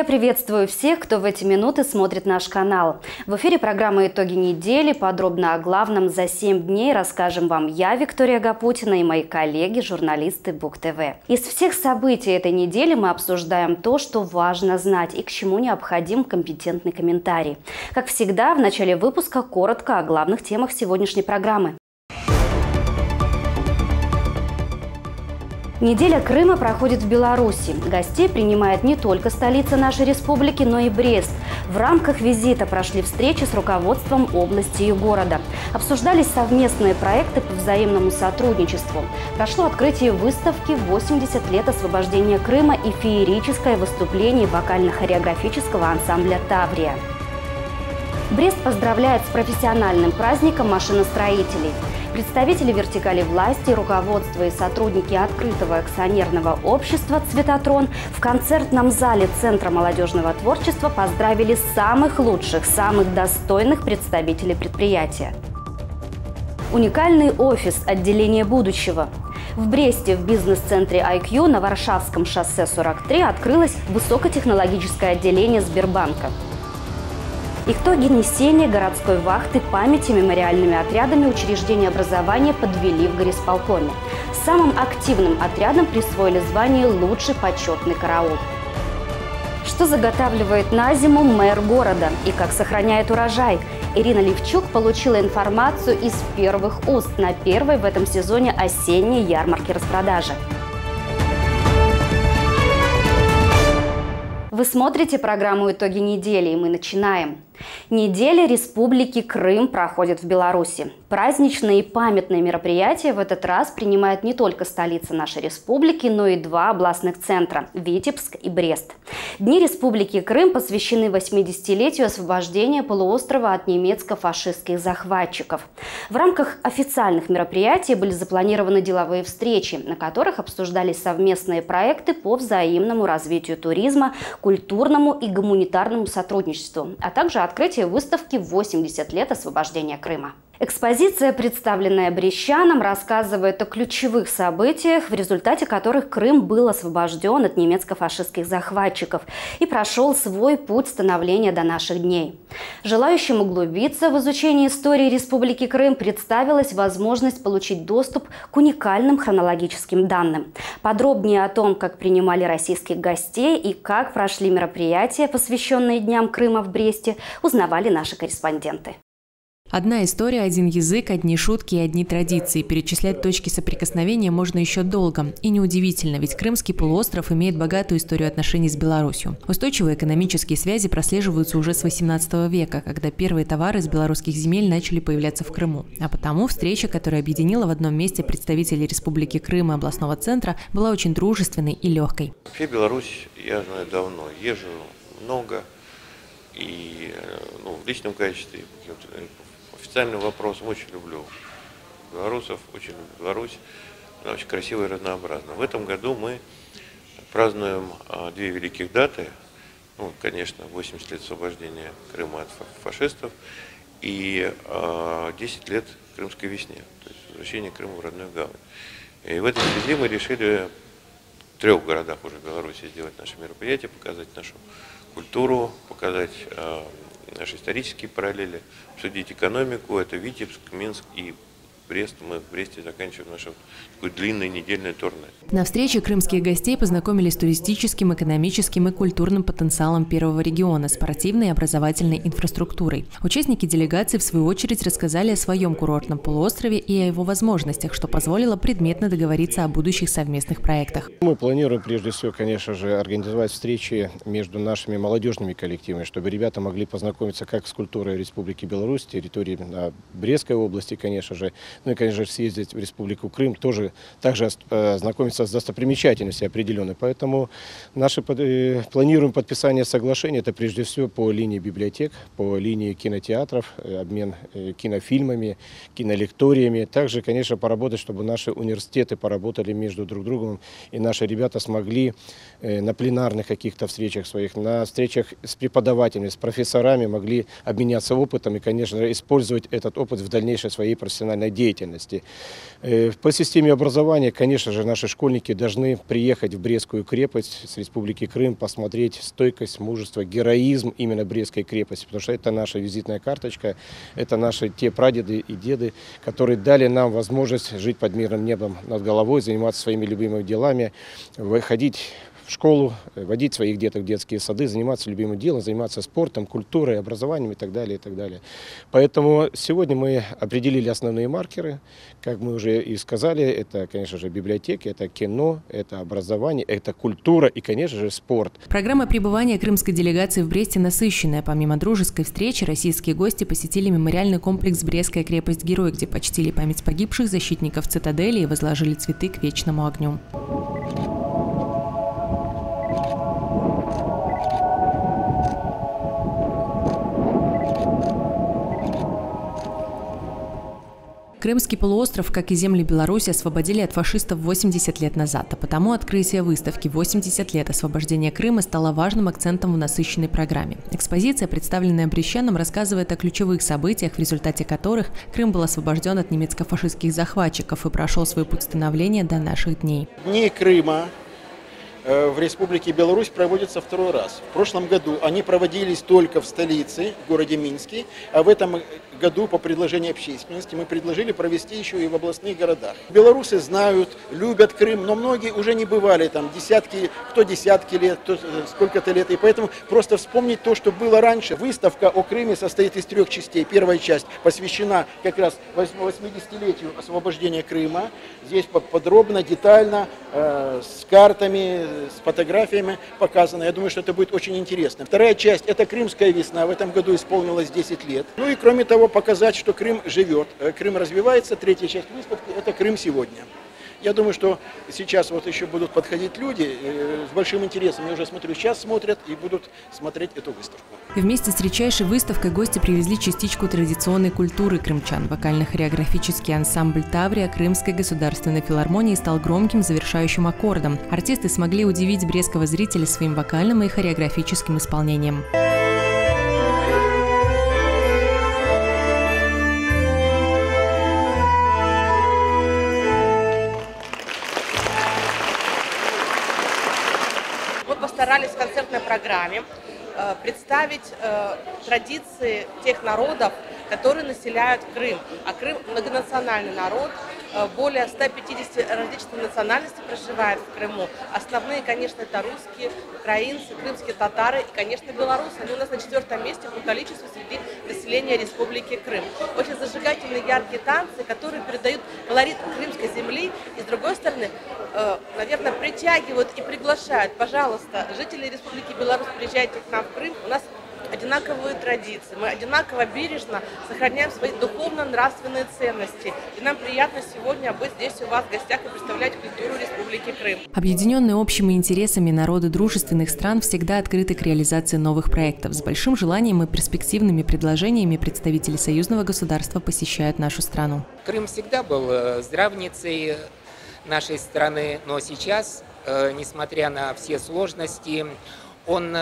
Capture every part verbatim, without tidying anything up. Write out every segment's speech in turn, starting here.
Я приветствую всех, кто в эти минуты смотрит наш канал. В эфире программа «Итоги недели». Подробно о главном за семь дней расскажем вам я, Виктория Гапутина, и мои коллеги, журналисты Бук ТВ. Из всех событий этой недели мы обсуждаем то, что важно знать и к чему необходим компетентный комментарий. Как всегда, в начале выпуска коротко о главных темах сегодняшней программы. Неделя Крыма проходит в Беларуси. Гостей принимает не только столица нашей республики, но и Брест. В рамках визита прошли встречи с руководством области и города. Обсуждались совместные проекты по взаимному сотрудничеству. Прошло открытие выставки «восемьдесят лет освобождения Крыма» и феерическое выступление вокально-хореографического ансамбля «Таврия». Брест поздравляет с профессиональным праздником машиностроителей. Представители вертикали власти, руководство и сотрудники открытого акционерного общества «Цветотрон» в концертном зале Центра молодежного творчества поздравили самых лучших, самых достойных представителей предприятия. Уникальный офис отделения будущего. В Бресте в бизнес-центре ай кью на Варшавском шоссе сорок три открылось высокотехнологическое отделение Сбербанка. Итоги несения городской вахты памяти мемориальными отрядами учреждения образования подвели в горисполкоме. Самым активным отрядам присвоили звание «Лучший почетный караул». Что заготавливает на зиму мэр города и как сохраняет урожай? Ирина Левчук получила информацию из первых уст на первой в этом сезоне осенней ярмарки распродажи. Вы смотрите программу «Итоги недели», и мы начинаем. Неделя Республики Крым проходит в Беларуси. Праздничные и памятные мероприятия в этот раз принимает не только столица нашей республики, но и два областных центра – Витебск и Брест. Дни Республики Крым посвящены восьмидесятилетию освобождения полуострова от немецко-фашистских захватчиков. В рамках официальных мероприятий были запланированы деловые встречи, на которых обсуждались совместные проекты по взаимному развитию туризма, культурному и гуманитарному сотрудничеству, а также открытие выставки «восемьдесят лет освобождения Крыма». Экспозиция, представленная брестчанам, рассказывает о ключевых событиях, в результате которых Крым был освобожден от немецко-фашистских захватчиков и прошел свой путь становления до наших дней. Желающим углубиться в изучение истории Республики Крым представилась возможность получить доступ к уникальным хронологическим данным. Подробнее о том, как принимали российских гостей и как прошли мероприятия, посвященные Дням Крыма в Бресте, узнавали наши корреспонденты. Одна история, один язык, одни шутки и одни традиции. Перечислять точки соприкосновения можно еще долго. И неудивительно, ведь Крымский полуостров имеет богатую историю отношений с Беларусью. Устойчивые экономические связи прослеживаются уже с восемнадцатого века, когда первые товары с белорусских земель начали появляться в Крыму. А потому встреча, которая объединила в одном месте представителей Республики Крым и областного центра, была очень дружественной и легкой. Вообще Беларусь я знаю давно, езжу много и ну, в личном качестве, официальным вопросом очень люблю белорусов, очень люблю Беларусь. Она очень красивая и разнообразна. В этом году мы празднуем а, две великих даты. Ну, конечно, восемьдесят лет освобождения Крыма от фашистов и а, десять лет Крымской весне, то есть возвращение Крыма в родную гавань. И в этой связи мы решили в трех городах уже в Беларуси сделать наше мероприятие, показать нашу культуру, показать а, наши исторические параллели, обсудить экономику. Это Витебск, Минск и Брест. Мы в Бресте заканчиваем наше такое длинное недельное турне. На встрече крымских гостей познакомились с туристическим, экономическим и культурным потенциалом первого региона, спортивной и образовательной инфраструктурой. Участники делегации, в свою очередь, рассказали о своем курортном полуострове и о его возможностях, что позволило предметно договориться о будущих совместных проектах. Мы планируем, прежде всего, конечно же, организовать встречи между нашими молодежными коллективами, чтобы ребята могли познакомиться как с культурой Республики Беларусь, территории Брестской области, конечно же, ну и, конечно же, съездить в Республику Крым, тоже также ознакомиться с достопримечательностями определенной. Поэтому наши планируем подписание соглашения, это прежде всего по линии библиотек, по линии кинотеатров, обмен кинофильмами, кинолекториями. Также, конечно, поработать, чтобы наши университеты поработали между друг другом, и наши ребята смогли на пленарных каких-то встречах своих, на встречах с преподавателями, с профессорами могли обменяться опытом и, конечно, использовать этот опыт в дальнейшей своей профессиональной деятельности. деятельности. По системе образования, конечно же, наши школьники должны приехать в Брестскую крепость с Республики Крым, посмотреть стойкость, мужество, героизм именно Брестской крепости, потому что это наша визитная карточка, это наши те прадеды и деды, которые дали нам возможность жить под мирным небом над головой, заниматься своими любимыми делами, выходить в школу, водить своих деток в детские сады, заниматься любимым делом, заниматься спортом, культурой, образованием и так далее, и так далее. Поэтому сегодня мы определили основные маркеры, как мы уже и сказали, это, конечно же, библиотеки, это кино, это образование, это культура и, конечно же, спорт. Программа пребывания крымской делегации в Бресте насыщенная. Помимо дружеской встречи, российские гости посетили мемориальный комплекс «Брестская крепость-герой», где почтили память погибших защитников цитадели и возложили цветы к вечному огню. Крымский полуостров, как и земли Беларуси, освободили от фашистов восемьдесят лет назад, а потому открытие выставки «восемьдесят лет освобождения Крыма» стало важным акцентом в насыщенной программе. Экспозиция, представленная брестчанам, рассказывает о ключевых событиях, в результате которых Крым был освобожден от немецко-фашистских захватчиков и прошел свой путь становления до наших дней. Дни Крыма в Республике Беларусь проводятся второй раз. В прошлом году они проводились только в столице, в городе Минске, а в этом году по предложению общественности мы предложили провести еще и в областных городах. Белорусы знают, любят Крым, но многие уже не бывали там десятки, кто десятки лет, кто сколько-то лет, и поэтому просто вспомнить то, что было раньше. Выставка о Крыме состоит из трех частей. Первая часть посвящена как раз восьмидесятилетию освобождения Крыма. Здесь подробно, детально, э, с картами, с фотографиями показано. Я думаю, что это будет очень интересно. Вторая часть – это «Крымская весна». В этом году исполнилось десять лет. Ну и кроме того, показать, что Крым живет, Крым развивается. Третья часть выставки – это «Крым сегодня». Я думаю, что сейчас вот еще будут подходить люди с большим интересом. Я уже смотрю, сейчас смотрят и будут смотреть эту выставку. Вместе с редчайшей выставкой гости привезли частичку традиционной культуры крымчан. Вокально-хореографический ансамбль «Таврия» Крымской государственной филармонии стал громким завершающим аккордом. Артисты смогли удивить брестского зрителя своим вокальным и хореографическим исполнением. Постарались в концертной программе э, представить э, традиции тех народов, которые населяют Крым. А Крым многонациональный народ, э, более ста пятидесяти различных национальностей проживает в Крыму. Основные, конечно, это русские, украинцы, крымские татары и, конечно, белорусы. Они у нас на четвертом месте по количеству среди населения Республики Крым. Очень зажигательные, яркие танцы, которые передают колорит крымской земли и, с другой стороны, наверное, притягивают и приглашают. Пожалуйста, жители Республики Беларусь, приезжайте к нам в Крым. У нас одинаковые традиции. Мы одинаково бережно сохраняем свои духовно-нравственные ценности. И нам приятно сегодня быть здесь у вас в гостях и представлять культуру Республики Крым. Объединенные общими интересами народы дружественных стран всегда открыты к реализации новых проектов. С большим желанием и перспективными предложениями представители союзного государства посещают нашу страну. Крым всегда был здравницей нашей страны, но сейчас, несмотря на все сложности, он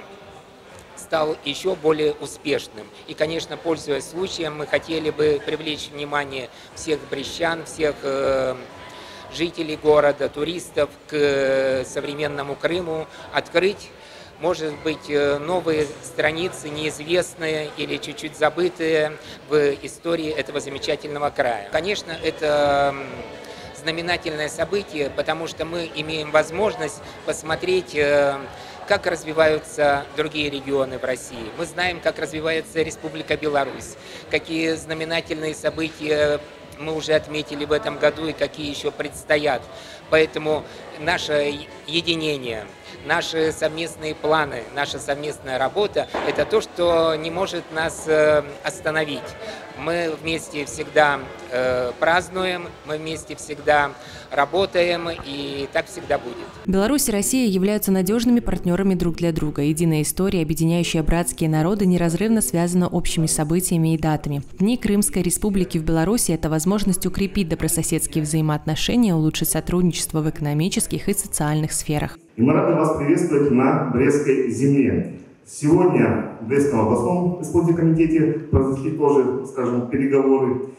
стал еще более успешным. И, конечно, пользуясь случаем, мы хотели бы привлечь внимание всех брестчан, всех жителей города, туристов к современному Крыму, открыть, может быть, новые страницы, неизвестные или чуть-чуть забытые в истории этого замечательного края. Конечно, это знаменательное событие, потому что мы имеем возможность посмотреть, как развиваются другие регионы в России. Мы знаем, как развивается Республика Беларусь, какие знаменательные события мы уже отметили в этом году и какие еще предстоят. Поэтому наше единение, наши совместные планы, наша совместная работа – это то, что не может нас остановить. Мы вместе всегда э, празднуем, мы вместе всегда работаем, и так всегда будет. Беларусь и Россия являются надежными партнерами друг для друга. Единая история, объединяющая братские народы, неразрывно связана общими событиями и датами. Дни Крымской республики в Беларуси – это возможность укрепить добрососедские взаимоотношения, улучшить сотрудничество в экономических и социальных сферах. И мы рады вас приветствовать на Брестской земле. Сегодня в Брестском областном исполнительном комитете произошли тоже, скажем, переговоры.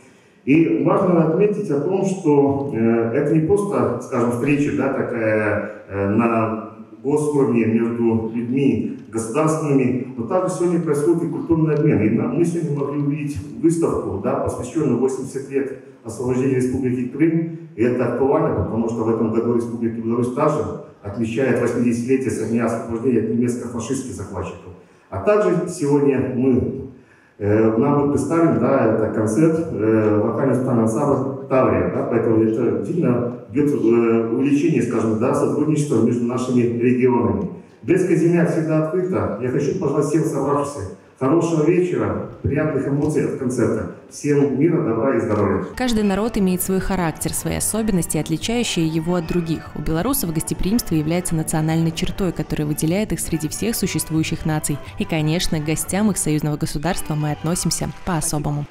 И важно отметить о том, что э, это не просто, скажем, встреча, да, такая э, на госуровне между людьми государственными, но также сегодня происходит и культурный обмен. И мы сегодня могли увидеть выставку, да, посвященную восемьдесят лет освобождения Республики Крым. И это актуально, потому что в этом году Республика Беларусь также отмечает восьмидесятилетие со дня освобождения от немецко-фашистских захватчиков. А также сегодня мы, э, нам будет представлен, да, это концерт э, вокального ансамбля «Таврия». Да, поэтому это действительно идет э, увеличение, скажем, да, сотрудничества между нашими регионами. Брестская земля всегда открыта. Я хочу пожелать всем собравшимся хорошего вечера, приятных эмоций от концерта. Всем мира, добра и здоровья. Каждый народ имеет свой характер, свои особенности, отличающие его от других. У белорусов гостеприимство является национальной чертой, которая выделяет их среди всех существующих наций. И, конечно, к гостям их союзного государства мы относимся по-особому.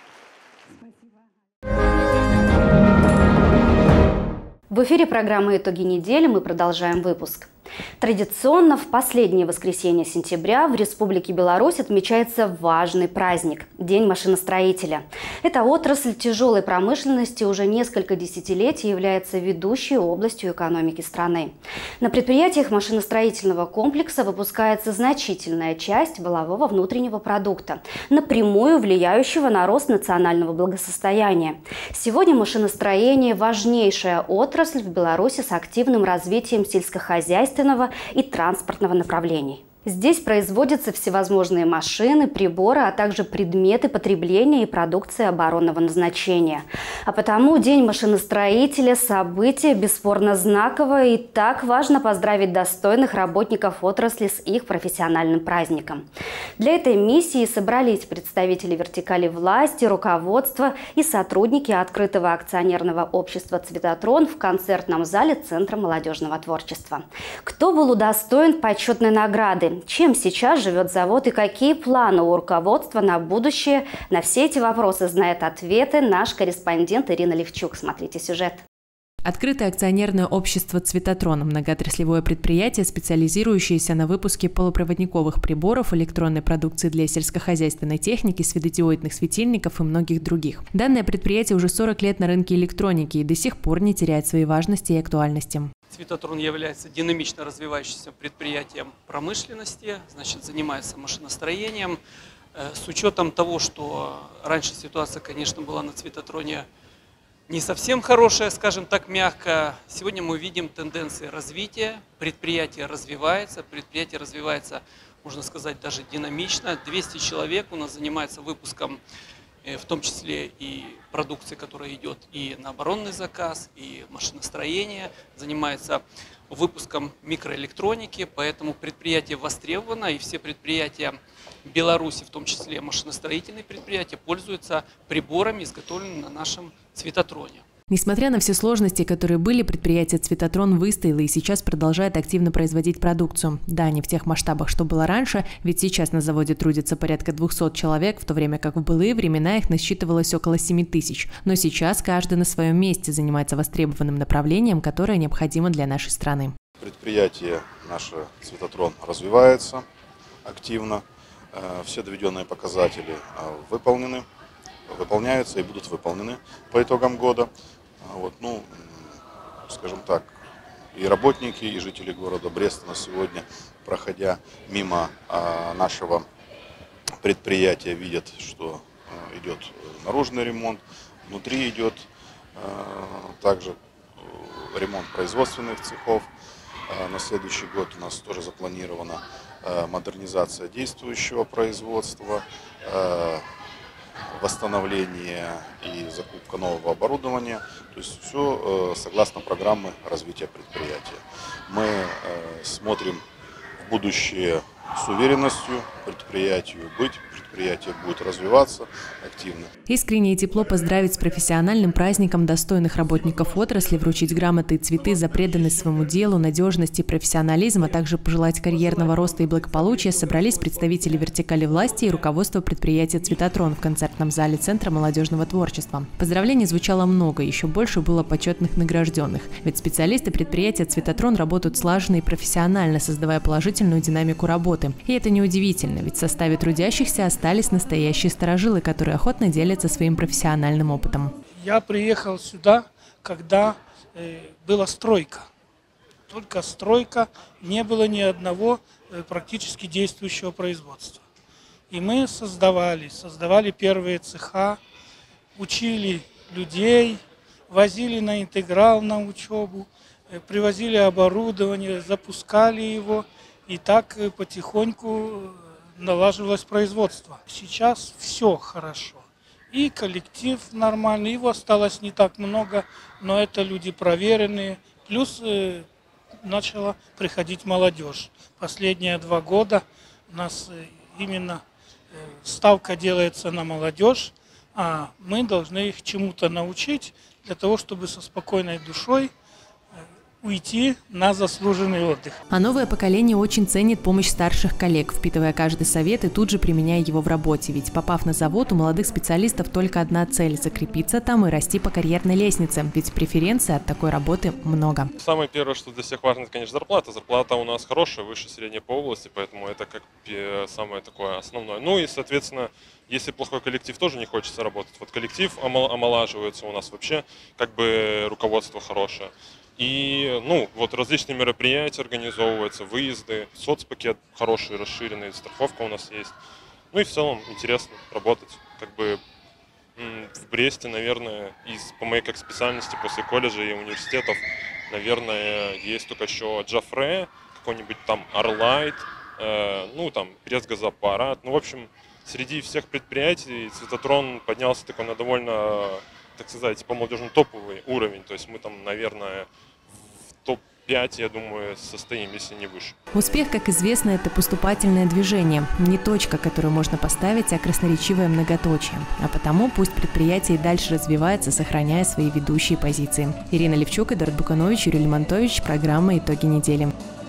В эфире программы «Итоги недели» мы продолжаем выпуск. Традиционно в последнее воскресенье сентября в Республике Беларусь отмечается важный праздник – День машиностроителя. Эта отрасль тяжелой промышленности уже несколько десятилетий является ведущей областью экономики страны. На предприятиях машиностроительного комплекса выпускается значительная часть валового внутреннего продукта, напрямую влияющего на рост национального благосостояния. Сегодня машиностроение – важнейшая отрасль в Беларуси с активным развитием сельскохозяйственного и транспортного направлений. Здесь производятся всевозможные машины, приборы, а также предметы потребления и продукции оборонного назначения. А потому День машиностроителя – событие бесспорно знаковое, и так важно поздравить достойных работников отрасли с их профессиональным праздником. Для этой миссии собрались представители вертикали власти, руководства и сотрудники открытого акционерного общества «Цветотрон» в концертном зале Центра молодежного творчества. Кто был удостоен почетной награды? Чем сейчас живет завод и какие планы у руководства на будущее? На все эти вопросы знает ответы наш корреспондент Ирина Левчук. Смотрите сюжет. Открытое акционерное общество «Цветотрон» – многоотраслевое предприятие, специализирующееся на выпуске полупроводниковых приборов, электронной продукции для сельскохозяйственной техники, светодиодных светильников и многих других. Данное предприятие уже сорок лет на рынке электроники и до сих пор не теряет своей важности и актуальности. Цветотрон является динамично развивающимся предприятием промышленности, значит, занимается машиностроением. С учетом того, что раньше ситуация, конечно, была на Цветотроне не совсем хорошая, скажем так, мягко, сегодня мы видим тенденции развития, предприятие развивается, предприятие развивается, можно сказать, даже динамично. двести человек у нас занимается выпуском, в том числе и продукции, которая идет и на оборонный заказ, и машиностроение, занимается выпуском микроэлектроники, поэтому предприятие востребовано, и все предприятия Беларуси, в том числе машиностроительные предприятия, пользуются приборами, изготовленными на нашем Цветотроне. Несмотря на все сложности, которые были, предприятие «Цветотрон» выстояло и сейчас продолжает активно производить продукцию. Да, не в тех масштабах, что было раньше, ведь сейчас на заводе трудится порядка двухсот человек, в то время как в былые времена их насчитывалось около семи тысяч. Но сейчас каждый на своем месте занимается востребованным направлением, которое необходимо для нашей страны. Предприятие наше «Цветотрон» развивается активно. Все доведенные показатели выполнены, выполняются и будут выполнены по итогам года. Вот, ну, скажем так, и работники, и жители города Бреста на сегодня, проходя мимо нашего предприятия, видят, что идет наружный ремонт, внутри идет также ремонт производственных цехов. На следующий год у нас тоже запланирована модернизация действующего производства, восстановление и закупка нового оборудования. То есть все согласно программы развития предприятия. Мы смотрим в будущее с уверенностью, предприятию быть, предприятие будет развиваться активно. Искренне и тепло поздравить с профессиональным праздником достойных работников отрасли, вручить грамоты и цветы за преданность своему делу, надежность и профессионализм, а также пожелать карьерного роста и благополучия собрались представители вертикали власти и руководство предприятия «Цветотрон» в концертном зале Центра молодежного творчества. Поздравлений звучало много, еще больше было почетных награжденных. Ведь специалисты предприятия «Цветотрон» работают слаженно и профессионально, создавая положительную динамику работы. работы. И это неудивительно, ведь в составе трудящихся остались настоящие старожилы, которые охотно делятся своим профессиональным опытом. Я приехал сюда, когда э, была стройка. Только стройка, не было ни одного э, практически действующего производства. И мы создавали, создавали первые цеха, учили людей, возили на интеграл на учебу, э, привозили оборудование, запускали его. И так э, потихоньку налаживалось производство. Сейчас все хорошо. И коллектив нормальный, его осталось не так много, но это люди проверенные. Плюс э, начала приходить молодежь. Последние два года у нас э, именно э, ставка делается на молодежь, а мы должны их чему-то научить для того, чтобы со спокойной душой уйти на заслуженный отдых. А новое поколение очень ценит помощь старших коллег, впитывая каждый совет и тут же применяя его в работе. Ведь попав на завод, у молодых специалистов только одна цель – закрепиться там и расти по карьерной лестнице. Ведь преференций от такой работы много. Самое первое, что для всех важно, это, конечно, зарплата. Зарплата у нас хорошая, выше средней по области, поэтому это как самое такое основное. Ну и, соответственно, если плохой коллектив, тоже не хочется работать. Вот коллектив омолаживается у нас вообще, как бы руководство хорошее. И, ну, вот различные мероприятия организовываются, выезды, соцпакет хороший, расширенный, страховка у нас есть. Ну и в целом интересно работать. Как бы в Бресте, наверное, из, по моей как специальности после колледжа и университетов, наверное, есть только еще Джафре, какой-нибудь там Арлайт, э, ну там пресс-газоаппарат. Ну, в общем, среди всех предприятий Цветотрон поднялся такой на довольно, так сказать, по молодежному топовый уровень. То есть мы там, наверное, в топ пять, я думаю, состоим, если не выше. Успех, как известно, это поступательное движение. Не точка, которую можно поставить, а красноречивое многоточие. А потому пусть предприятие и дальше развивается, сохраняя свои ведущие позиции. Ирина Левчук, Эдуард Буканович, Юрий Лемонтович. Программа «Итоги недели».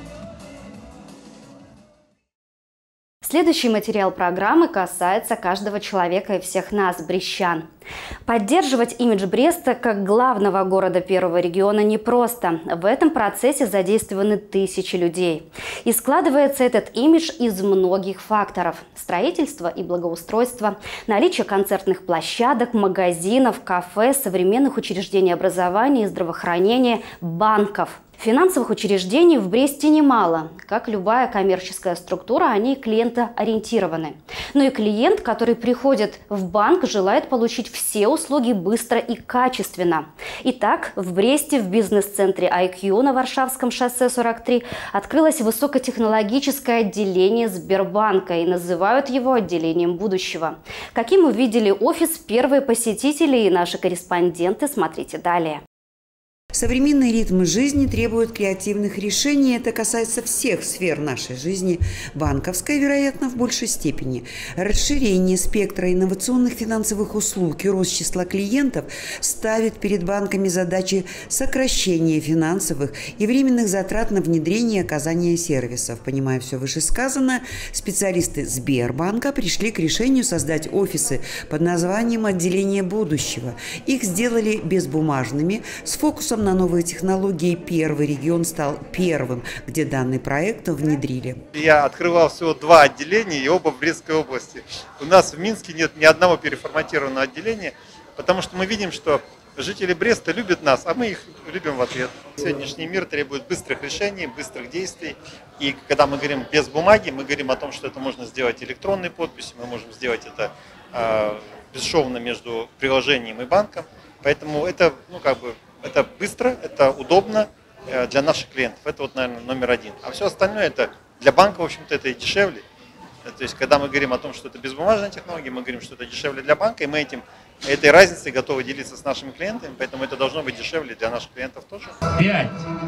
Следующий материал программы касается каждого человека и всех нас, брестчан. Поддерживать имидж Бреста как главного города первого региона непросто. В этом процессе задействованы тысячи людей. И складывается этот имидж из многих факторов. Строительство и благоустройство, наличие концертных площадок, магазинов, кафе, современных учреждений образования и здравоохранения, банков. Финансовых учреждений в Бресте немало. Как любая коммерческая структура, они клиентоориентированы. Но и клиент, который приходит в банк, желает получить все услуги быстро и качественно. Итак, в Бресте в бизнес-центре ай кью на Варшавском шоссе сорок три открылось высокотехнологическое отделение Сбербанка и называют его отделением будущего. Каким увидели офис первые посетители и наши корреспонденты, смотрите далее. Современные ритмы жизни требуют креативных решений. Это касается всех сфер нашей жизни. Банковской, вероятно, в большей степени. Расширение спектра инновационных финансовых услуг и рост числа клиентов ставит перед банками задачи сокращения финансовых и временных затрат на внедрение и оказание сервисов. Понимая все вышесказанное, специалисты Сбербанка пришли к решению создать офисы под названием «Отделение будущего». Их сделали безбумажными, с фокусом на новые технологии. Первый регион стал первым, где данный проект внедрили. Я открывал всего два отделения, и оба в Брестской области. У нас в Минске нет ни одного переформатированного отделения, потому что мы видим, что жители Бреста любят нас, а мы их любим в ответ. Сегодняшний мир требует быстрых решений, быстрых действий. И когда мы говорим без бумаги, мы говорим о том, что это можно сделать электронной подписью, мы можем сделать это э, бесшовно между приложением и банком. Поэтому это, ну, как бы, это быстро, это удобно для наших клиентов. Это вот, наверное, номер один. А все остальное это для банка, в общем-то, это и дешевле. То есть, когда мы говорим о том, что это безбумажная технология, мы говорим, что это дешевле для банка, и мы этим, этой разницей готовы делиться с нашими клиентами, поэтому это должно быть дешевле для наших клиентов тоже. Пять,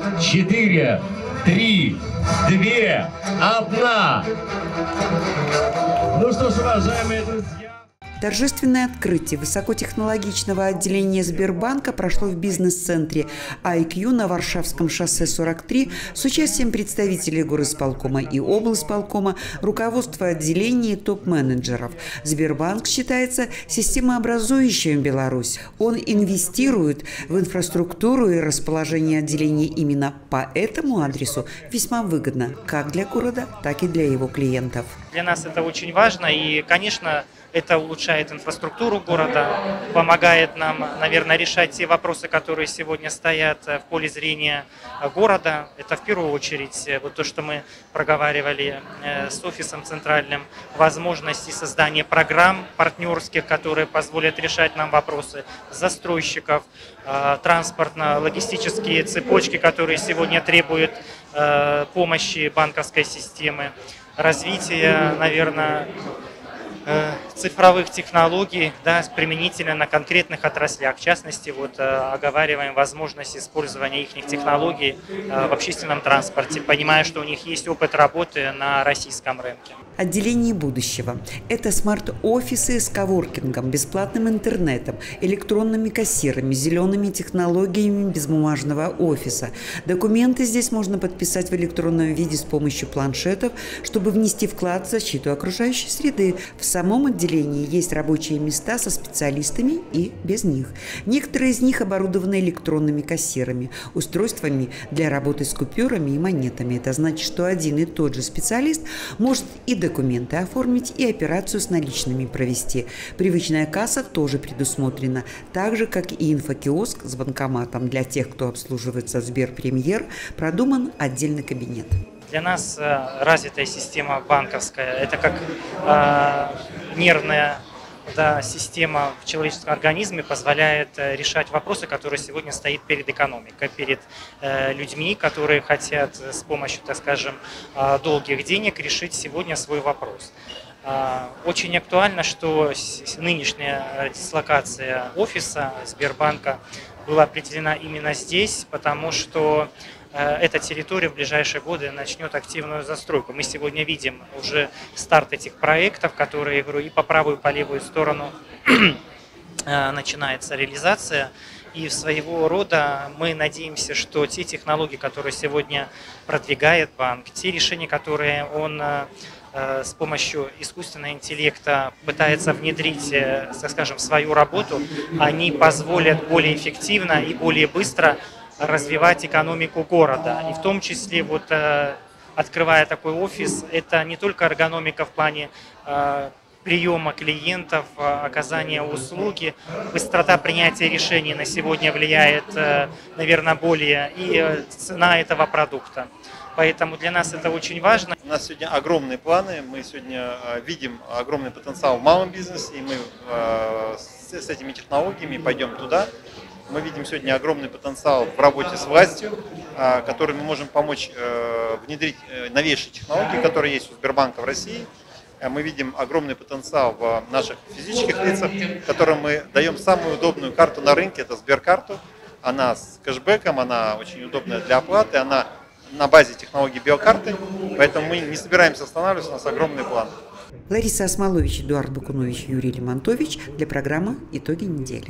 четыре, три, две, одна. Ну что ж, уважаемые друзья. Торжественное открытие высокотехнологичного отделения Сбербанка прошло в бизнес-центре ай кью на Варшавском шоссе сорок три с участием представителей горисполкома и облсполкома, руководства отделения и топ-менеджеров. Сбербанк считается системообразующим Беларусь. Он инвестирует в инфраструктуру и расположение отделений именно по этому адресу весьма выгодно как для города, так и для его клиентов. Для нас это очень важно, и, конечно, это улучшает инфраструктуру города, помогает нам, наверное, решать те вопросы, которые сегодня стоят в поле зрения города. Это в первую очередь вот то, что мы проговаривали с офисом центральным, возможности создания программ партнерских, которые позволят решать нам вопросы застройщиков, транспортно-логистические цепочки, которые сегодня требуют помощи банковской системы, развитие, наверное, цифровых технологий, да, применительно на конкретных отраслях. В частности, вот, оговариваем возможность использования их технологий в общественном транспорте, понимая, что у них есть опыт работы на российском рынке. Отделение будущего – это смарт-офисы с коворкингом, бесплатным интернетом, электронными кассирами, зелеными технологиями безбумажного офиса. Документы здесь можно подписать в электронном виде с помощью планшетов, чтобы внести вклад в защиту окружающей среды. В самом отделении есть рабочие места со специалистами и без них. Некоторые из них оборудованы электронными кассирами, устройствами для работы с купюрами и монетами. Это значит, что один и тот же специалист может и документы оформить, и операцию с наличными провести. Привычная касса тоже предусмотрена, так же, как и инфокиоск с банкоматом. Для тех, кто обслуживается в Сберпремьер, продуман отдельный кабинет. Для нас э, развитая система банковская – это как э, нервная да, система в человеческом организме, позволяет э, решать вопросы, которые сегодня стоят перед экономикой, перед э, людьми, которые хотят с помощью, так скажем, э, долгих денег решить сегодня свой вопрос. Э, очень актуально, что нынешняя дислокация офиса Сбербанка была определена именно здесь, потому что эта территория в ближайшие годы начнет активную застройку. Мы сегодня видим уже старт этих проектов, которые, я говорю, и по правую, и по левую сторону начинается реализация. И в своего рода мы надеемся, что те технологии, которые сегодня продвигает банк, те решения, которые он с помощью искусственного интеллекта пытается внедрить, так скажем, в свою работу, они позволят более эффективно и более быстро развивать экономику города. И в том числе, вот, э, открывая такой офис, это не только эргономика в плане э, приема клиентов, э, оказания услуги, быстрота принятия решений на сегодня влияет, э, наверное, более и э, цена этого продукта. Поэтому для нас это очень важно. У нас сегодня огромные планы, мы сегодня э, видим огромный потенциал в малом бизнесе, и мы э, с, с этими технологиями пойдем туда. Мы видим сегодня огромный потенциал в работе с властью, который мы можем помочь внедрить новейшие технологии, которые есть у Сбербанка в России. Мы видим огромный потенциал в наших физических лицах, которым мы даем самую удобную карту на рынке, это Сберкарту. Она с кэшбэком, она очень удобная для оплаты, она на базе технологии биокарты, поэтому мы не собираемся останавливаться, у нас огромный план. Лариса Осмолович, Эдуард Бакунович, Юрий Лемонтович для программы «Итоги недели».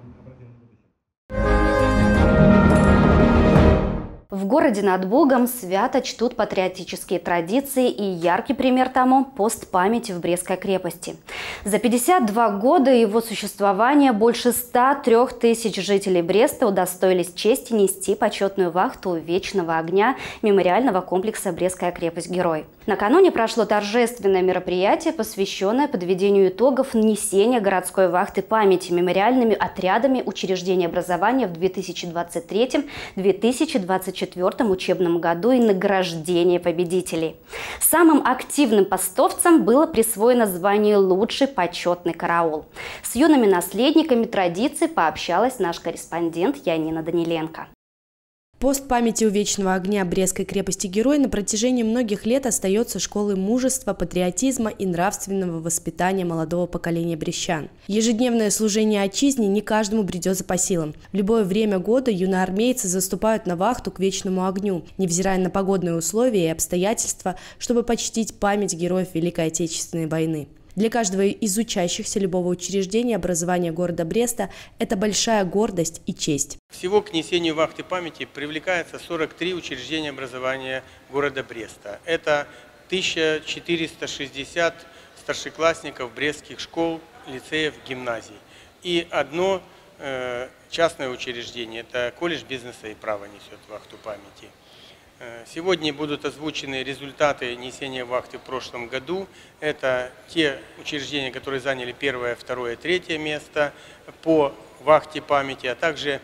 В городе над Богом свято чтут патриотические традиции, и яркий пример тому – пост памяти в Брестской крепости. За пятьдесят два года его существования больше ста трёх тысяч жителей Бреста удостоились чести нести почетную вахту у вечного огня мемориального комплекса «Брестская крепость-герой». Накануне прошло торжественное мероприятие, посвященное подведению итогов несения городской вахты памяти мемориальными отрядами учреждений образования в две тысячи двадцать третьем — две тысячи двадцать четвёртом учебном году и награждение победителей. Самым активным постовцам было присвоено звание «Лучший почетный караул». С юными наследниками традиций пообщалась наш корреспондент Янина Даниленко. Пост памяти у вечного огня Брестской крепости-герой на протяжении многих лет остается школой мужества, патриотизма и нравственного воспитания молодого поколения брестчан. Ежедневное служение отчизне не каждому придется по силам. В любое время года юноармейцы заступают на вахту к вечному огню, невзирая на погодные условия и обстоятельства, чтобы почтить память героев Великой Отечественной войны. Для каждого из учащихся любого учреждения образования города Бреста это большая гордость и честь. Всего к несению вахты памяти привлекается сорок три учреждения образования города Бреста. Это тысяча четыреста шестьдесят старшеклассников брестских школ, лицеев, гимназий. И одно э, частное учреждение, это колледж бизнеса и права несет вахту памяти. Сегодня будут озвучены результаты несения вахты в прошлом году. Это те учреждения, которые заняли первое, второе, третье место по вахте памяти, а также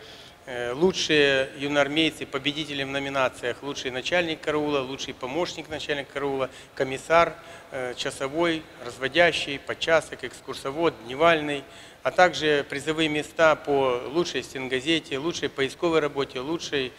лучшие юноармейцы, победители в номинациях лучший начальник караула, лучший помощник начальника караула, комиссар, часовой, разводящий, подчасок, экскурсовод, дневальный, а также призовые места по лучшей стенгазете, лучшей поисковой работе, лучшей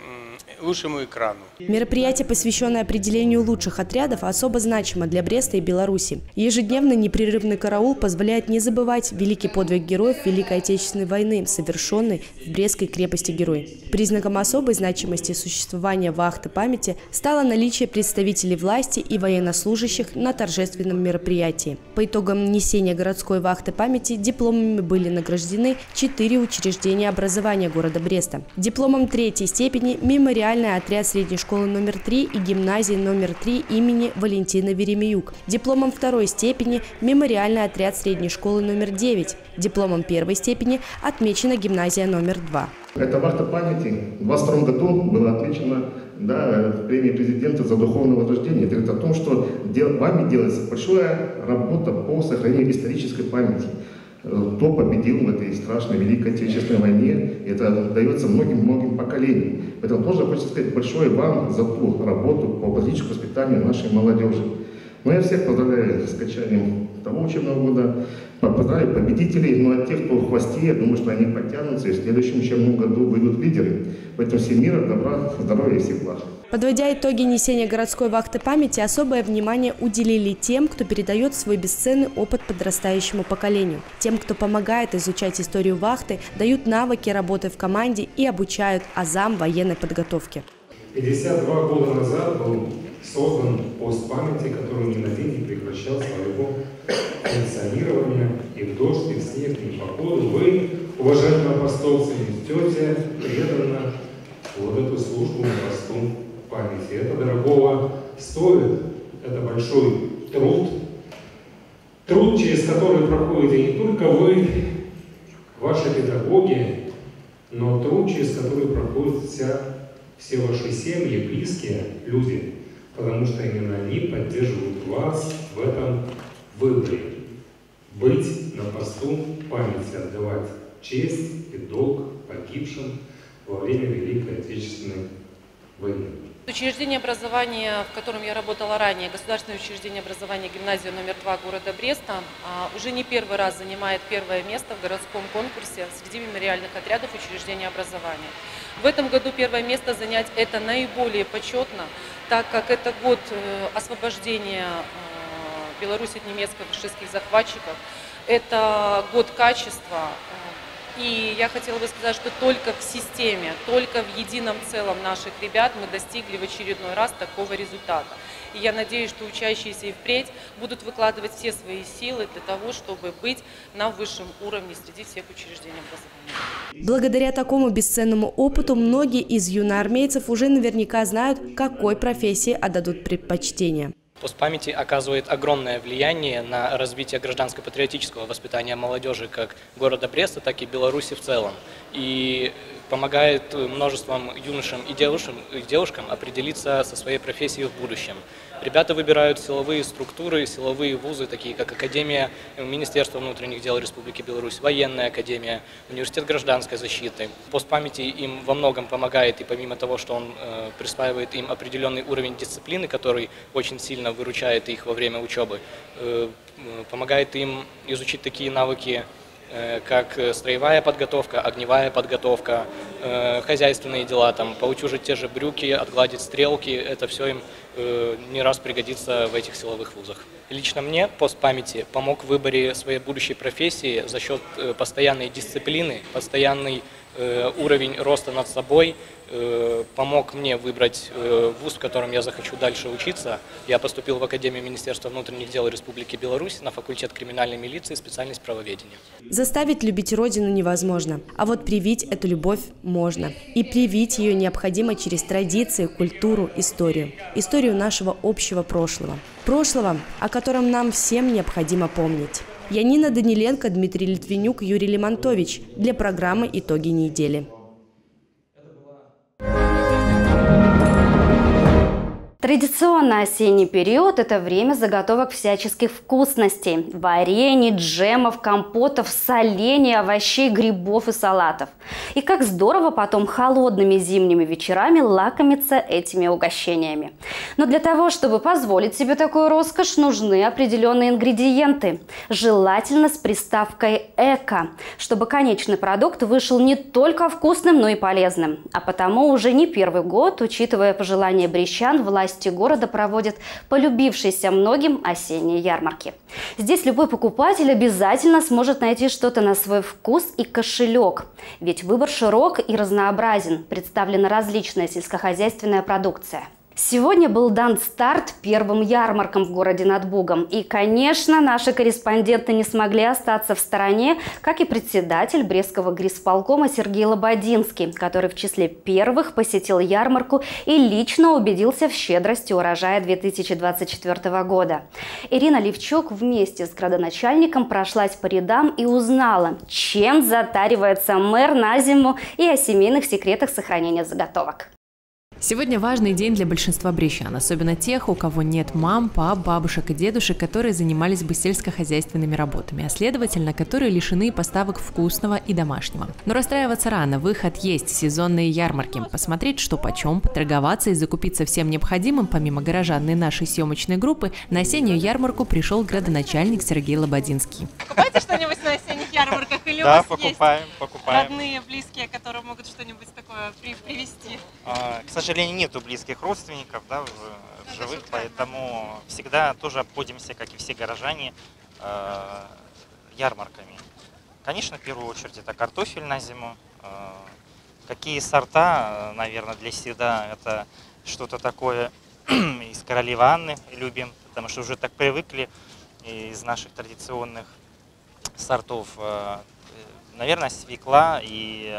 лучшему экрану. Мероприятие, посвященное определению лучших отрядов, особо значимо для Бреста и Беларуси. Ежедневный непрерывный караул позволяет не забывать великий подвиг героев Великой Отечественной войны, совершенный в Брестской крепости Герой. Признаком особой значимости существования вахты памяти стало наличие представителей власти и военнослужащих на торжественном мероприятии. По итогам несения городской вахты памяти дипломами были награждены четыре учреждения образования города Бреста. Дипломом третьей степени мемориальный отряд средней школы номер три и гимназии номер три имени Валентины Веремеюк. Дипломом второй степени мемориальный отряд средней школы номер девять. Дипломом первой степени отмечена гимназия номер два. Эта вахта памяти в двадцать втором году была отмечена да, премией президента за духовное возрождение. Это говорит о том, что дел, вами делается большая работа по сохранению исторической памяти. Кто победил в этой страшной Великой Отечественной войне, это дается многим-многим поколениям. Поэтому тоже хочется сказать большое вам за ту работу по патриотическому воспитанию нашей молодежи. Но я всех поздравляю с окончанием того учебного года, поздравляю победителей, ну а тех, кто в хвосте, я думаю, что они подтянутся и в следующем учебном году выйдут лидеры. Поэтому всем мира, добра, здоровья и всех благ. Подводя итоги несения городской вахты памяти, особое внимание уделили тем, кто передает свой бесценный опыт подрастающему поколению. Тем, кто помогает изучать историю вахты, дают навыки работы в команде и обучают азам военной подготовки. пятьдесят два года назад был создан пост памяти, который ни на день не прекращал своего функционирования. И в дождь, и в снег, и в погоду вы, уважаемые апостолцы, несете преданно вот эту службу на посту памяти. Это дорогого стоит, это большой труд, труд, через который проходите не только вы, ваши педагоги, но труд, через который проходят вся, все ваши семьи, близкие люди, потому что именно они поддерживают вас в этом выборе. Быть на посту памяти, отдавать честь и долг погибшим во время Великой Отечественной войны. Учреждение образования, в котором я работала ранее, государственное учреждение образования гимназия номер два города Бреста, уже не первый раз занимает первое место в городском конкурсе среди мемориальных отрядов учреждения образования. В этом году первое место занять это наиболее почетно, так как это год освобождения Беларуси от немецко-фашистских захватчиков, это год качества. И я хотела бы сказать, что только в системе, только в едином целом наших ребят мы достигли в очередной раз такого результата. И я надеюсь, что учащиеся и впредь будут выкладывать все свои силы для того, чтобы быть на высшем уровне среди всех учреждений образования. Благодаря такому бесценному опыту многие из юноармейцев уже наверняка знают, какой профессии отдадут предпочтение. Пост памяти оказывает огромное влияние на развитие гражданско-патриотического воспитания молодежи как города Бреста, так и Беларуси в целом. И помогает множеством юношам и девушкам, и девушкам определиться со своей профессией в будущем. Ребята выбирают силовые структуры, силовые вузы, такие как Академия Министерства внутренних дел Республики Беларусь, Военная академия, Университет гражданской защиты. Пост памяти им во многом помогает, и помимо того, что он э, присваивает им определенный уровень дисциплины, который очень сильно выручает их во время учебы, э, помогает им изучить такие навыки, как строевая подготовка, огневая подготовка, э, хозяйственные дела, там, поутюжить те же брюки, отгладить стрелки, это все им э, не раз пригодится в этих силовых вузах. Лично мне пост памяти помог в выборе своей будущей профессии за счет э, постоянной дисциплины, постоянной уровень роста над собой помог мне выбрать вуз, в котором я захочу дальше учиться. Я поступил в Академию Министерства внутренних дел Республики Беларусь на факультет криминальной милиции, специальность правоведения. Заставить любить родину невозможно, а вот привить эту любовь можно. И привить ее необходимо через традиции, культуру, историю. Историю нашего общего прошлого. Прошлого, о котором нам всем необходимо помнить. Я Нина Даниленко, Дмитрий Литвинюк, Юрий Лемонтович для программы «Итоги недели». Традиционно осенний период – это время заготовок всяческих вкусностей – варений, джемов, компотов, солений, овощей, грибов и салатов. И как здорово потом холодными зимними вечерами лакомиться этими угощениями. Но для того, чтобы позволить себе такую роскошь, нужны определенные ингредиенты. Желательно с приставкой «эко», чтобы конечный продукт вышел не только вкусным, но и полезным. А потому уже не первый год, учитывая пожелания брестчан, власти города проводят полюбившиеся многим осенние ярмарки. Здесь любой покупатель обязательно сможет найти что-то на свой вкус и кошелек. Ведь выбор широк и разнообразен, представлена различная сельскохозяйственная продукция. Сегодня был дан старт первым ярмаркам в городе над Бугом. И, конечно, наши корреспонденты не смогли остаться в стороне, как и председатель Брестского грисполкома Сергей Лободинский, который в числе первых посетил ярмарку и лично убедился в щедрости урожая две тысячи двадцать четвёртого года. Ирина Левчук вместе с градоначальником прошлась по рядам и узнала, чем затаривается мэр на зиму и о семейных секретах сохранения заготовок. Сегодня важный день для большинства брестчан, особенно тех, у кого нет мам, пап, бабушек и дедушек, которые занимались бы сельскохозяйственными работами, а следовательно, которые лишены поставок вкусного и домашнего. Но расстраиваться рано, выход есть, сезонные ярмарки. Посмотреть, что почем, поторговаться и закупиться всем необходимым, помимо горожан и нашей съемочной группы, на осеннюю ярмарку пришел градоначальник Сергей Лободинский. Покупаете что-нибудь на осенних ярмарках? Или да, у вас покупаем, есть покупаем. родные, близкие, которые могут что-нибудь такое при привезти? А, к сожалению, нету близких родственников, да, в, в живых, поэтому всегда тоже обходимся, как и все горожане, э, ярмарками. Конечно, в первую очередь это картофель на зиму. Э, какие сорта, наверное, для всегда это что-то такое из королевы Анны любим, потому что уже так привыкли из наших традиционных сортов. Э, наверное, свекла и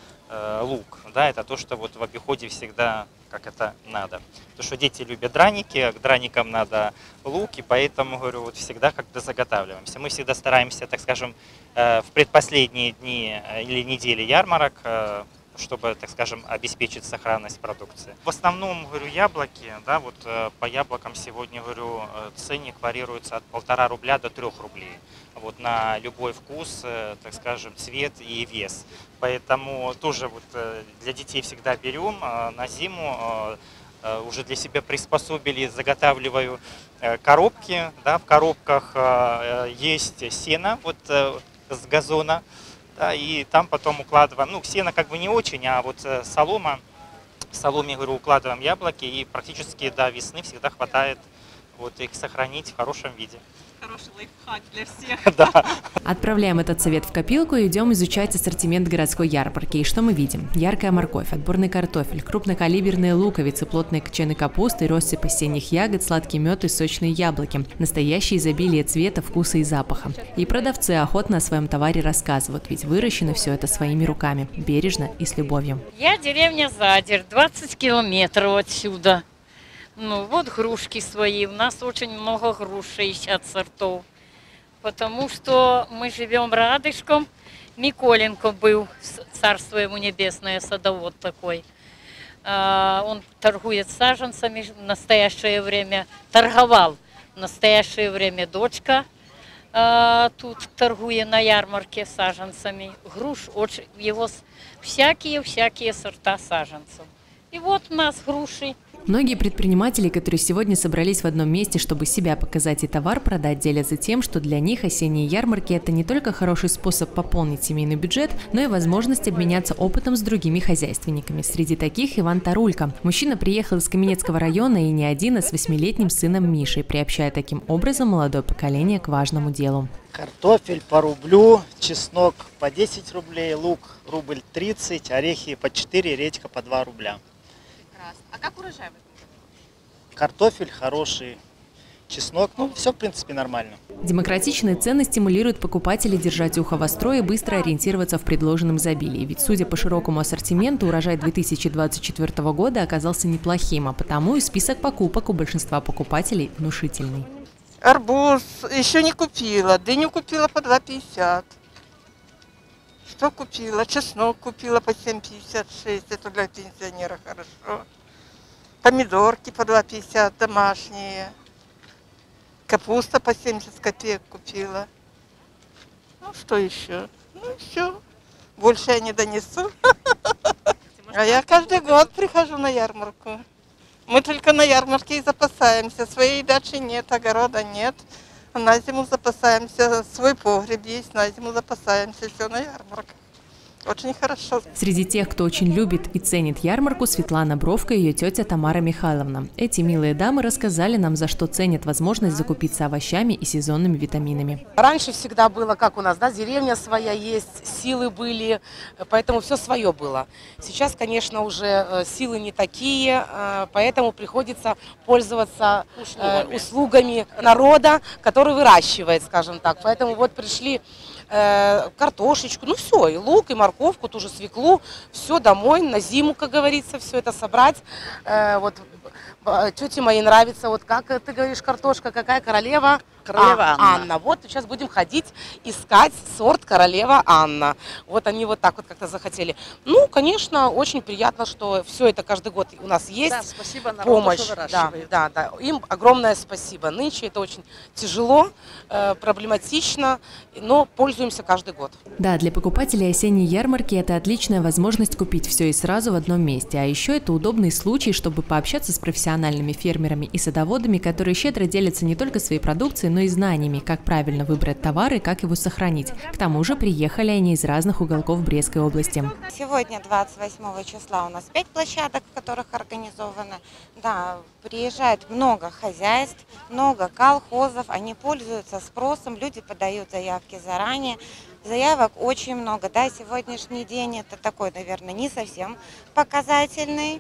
э, лук. Да, это то, что вот в обиходе всегда как это надо. Потому что дети любят драники, к драникам надо лук, и поэтому, говорю, вот всегда как-то заготавливаемся. Мы всегда стараемся, так скажем, в предпоследние дни или недели ярмарок, чтобы, так скажем, обеспечить сохранность продукции. В основном, говорю, яблоки, да, вот по яблокам сегодня, говорю, ценник варьируется от полтора рубля до трех рублей. Вот на любой вкус, так скажем, цвет и вес. Поэтому тоже вот для детей всегда берем на зиму, уже для себя приспособили, заготавливаю коробки, да, в коробках есть сено вот с газона. Да, и там потом укладываем, ну, сено как бы не очень, а вот солома, в соломе, говорю, укладываем яблоки, и практически до весны всегда хватает вот их сохранить в хорошем виде. Хороший лайфхак для всех. Да. Отправляем этот совет в копилку и идем изучать ассортимент городской ярмарки. И что мы видим? Яркая морковь, отборный картофель, крупнокалиберные луковицы, плотные кочаны капусты, россыпь осенних ягод, сладкий мед и сочные яблоки. Настоящее изобилие цвета, вкуса и запаха. И продавцы охотно о своем товаре рассказывают, ведь выращено все это своими руками, бережно и с любовью. Я деревня Задер, двадцать километров отсюда. Ну вот грушки свои, у нас очень много груш, шестьдесят сортов, потому что мы живем рядышком. Миколенко был, царство ему небесное, садовод такой. Он торгует саженцами, в настоящее время торговал, в настоящее время дочка тут торгует на ярмарке саженцами. Груш, очень, его всякие-всякие сорта саженцев. И вот у нас груши. Многие предприниматели, которые сегодня собрались в одном месте, чтобы себя показать и товар продать, делятся тем, что для них осенние ярмарки – это не только хороший способ пополнить семейный бюджет, но и возможность обменяться опытом с другими хозяйственниками. Среди таких Иван Тарулько. Мужчина приехал из Каменецкого района и не один, а с восьмилетним сыном Мишей, приобщая таким образом молодое поколение к важному делу. Картофель по рублю, чеснок по десять рублей, лук рубль тридцать, орехи по четыре, редька по два рубля. А как урожай в этом году? Картофель хороший, чеснок, ну все в принципе нормально. Демократичные цены стимулируют покупателей держать ухо востро и быстро ориентироваться в предложенном изобилии. Ведь, судя по широкому ассортименту, урожай две тысячи двадцать четвёртого года оказался неплохим, а потому и список покупок у большинства покупателей внушительный. Арбуз еще не купила, дыню купила по два пятьдесят. Что купила? Чеснок купила по семь пятьдесят шесть, это для пенсионера хорошо. Помидорки по два пятьдесят домашние. Капуста по семьдесят копеек купила. Ну, что еще? Ну, все. Больше я не донесу. А я каждый год прихожу на ярмарку. Мы только на ярмарке и запасаемся. Своей дачи нет, огорода нет. На зиму запасаемся, свой погреб есть, на зиму запасаемся, все на ярмарках. Очень хорошо. Среди тех, кто очень любит и ценит ярмарку, Светлана Бровка и ее тетя Тамара Михайловна. Эти милые дамы рассказали нам, за что ценят возможность закупиться овощами и сезонными витаминами. Раньше всегда было, как у нас, да, деревня своя есть, силы были, поэтому все свое было. Сейчас, конечно, уже силы не такие, поэтому приходится пользоваться услугами, услугами народа, который выращивает, скажем так. Поэтому вот пришли картошечку, ну все, и лук, и морковку, ту же свеклу, все домой, на зиму, как говорится, все это собрать. Вот тете моей нравится, вот как ты говоришь, картошка, какая королева? Королева а, Анна. Анна. Вот сейчас будем ходить искать сорт королева Анна. Вот они вот так вот как-то захотели. Ну, конечно, очень приятно, что все это каждый год у нас есть. Да, спасибо народу, помощь. что Да, выращивает. да, да. Им огромное спасибо. Нынче это очень тяжело, э, проблематично, но пользуемся каждый год. Да, для покупателей осенней ярмарки это отличная возможность купить все и сразу в одном месте. А еще это удобный случай, чтобы пообщаться с профессиональными фермерами и садоводами, которые щедро делятся не только своей продукцией, но и знаниями, как правильно выбрать товар и как его сохранить. К тому же приехали они из разных уголков Брестской области. Сегодня, двадцать восьмого числа, у нас пять площадок, в которых организовано. Да, приезжает много хозяйств, много колхозов, они пользуются спросом, люди подают заявки заранее. Заявок очень много. Да, сегодняшний день это такой, наверное, не совсем показательный.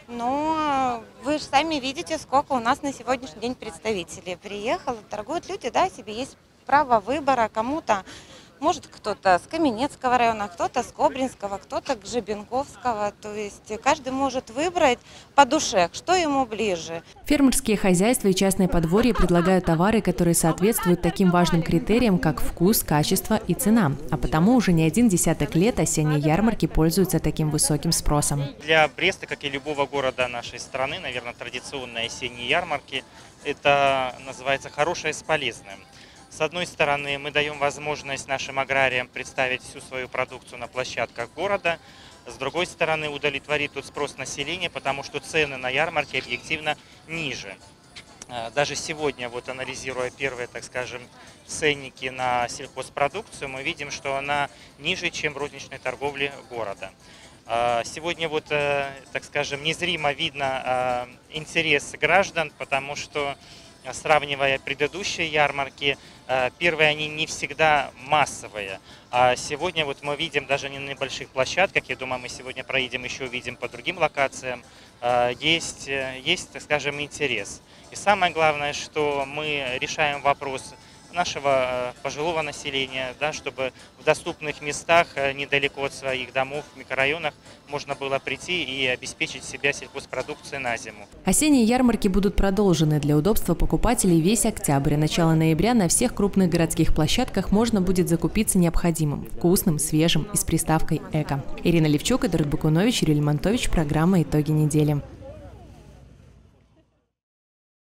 Но вы же сами видите, сколько у нас на сегодняшний день представителей приехало, торгуют люди, да, себе есть право выбора, кому-то, может кто-то с Каменецкого района, кто-то с Кобринского, кто-то к Жебенковского, то есть каждый может выбрать по душе, что ему ближе. Фермерские хозяйства и частные подворья предлагают товары, которые соответствуют таким важным критериям, как вкус, качество и цена. А потому уже не один десяток лет осенние ярмарки пользуются таким высоким спросом. Для Бреста, как и любого города нашей страны, наверное, традиционные осенние ярмарки – это называется «хорошее с полезным». С одной стороны, мы даем возможность нашим аграриям представить всю свою продукцию на площадках города. С другой стороны, удовлетворить тот спрос населения, потому что цены на ярмарке объективно ниже. Даже сегодня, вот анализируя первые, так скажем, ценники на сельхозпродукцию, мы видим, что она ниже, чем в розничной торговле города. Сегодня, вот, так скажем, незримо видно интерес граждан, потому что, сравнивая предыдущие ярмарки, первые они не всегда массовые. А сегодня вот мы видим даже не на небольших площадках, я думаю, мы сегодня проедем еще, увидим по другим локациям, есть, есть, так скажем, интерес. И самое главное, что мы решаем вопрос нашего пожилого населения, да, чтобы в доступных местах, недалеко от своих домов, в микрорайонах, можно было прийти и обеспечить себя сельхозпродукцией на зиму. Осенние ярмарки будут продолжены для удобства покупателей весь октябрь. И начало ноября на всех крупных городских площадках можно будет закупиться необходимым, вкусным, свежим и с приставкой «эко». Ирина Левчук, Эдуард Бакунович, Юрий Лемонтович. Программа «Итоги недели».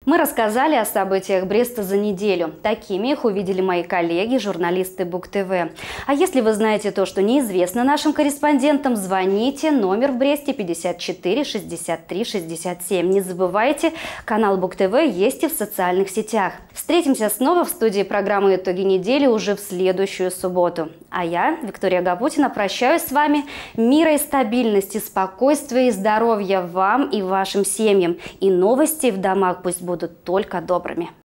Мы рассказали о событиях Бреста за неделю. Такими их увидели мои коллеги, журналисты БугТВ. А если вы знаете то, что неизвестно нашим корреспондентам, звоните. Номер в Бресте пятьдесят четыре шестьдесят три шестьдесят семь. Не забывайте, канал БугТВ есть и в социальных сетях. Встретимся снова в студии программы «Итоги недели» уже в следующую субботу. А я, Виктория Гапутина, прощаюсь с вами. Мира и стабильности, спокойствия и здоровья вам и вашим семьям. И новости в домах пусть будут будут только добрыми.